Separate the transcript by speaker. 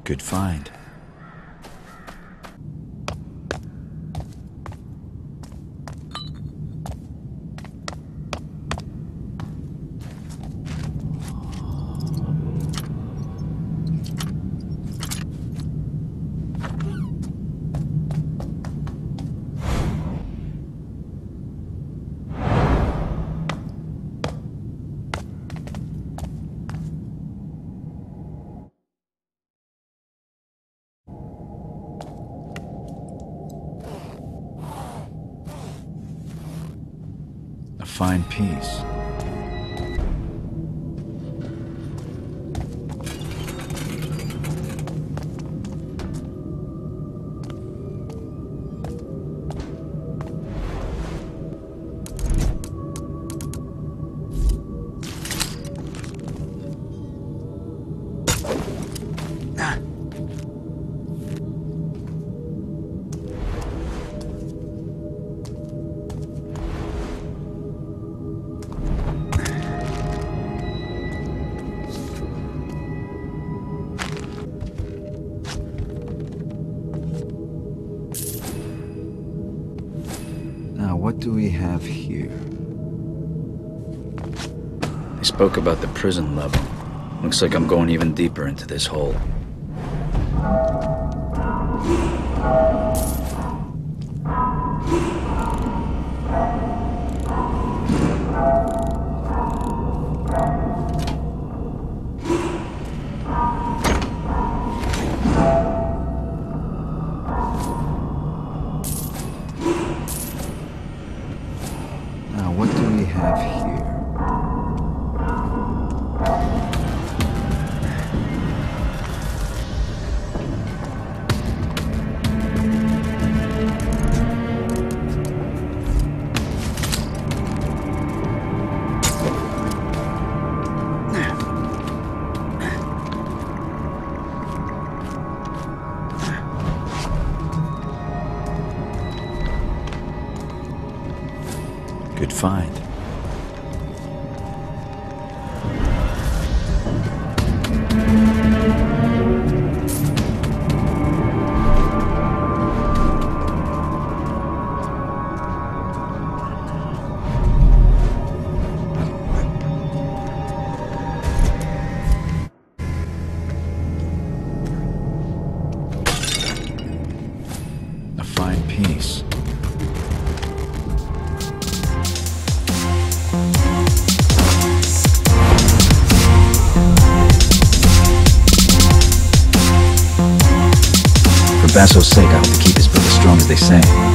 Speaker 1: Good find. A fine piece. Now, what do we have here?
Speaker 2: They spoke about the prison level. Looks like I'm going even deeper into this hole.
Speaker 1: Now, what do we have here? Good find. A fine piece.
Speaker 2: For Basso's sake, I hope to keep his book as strong as they say.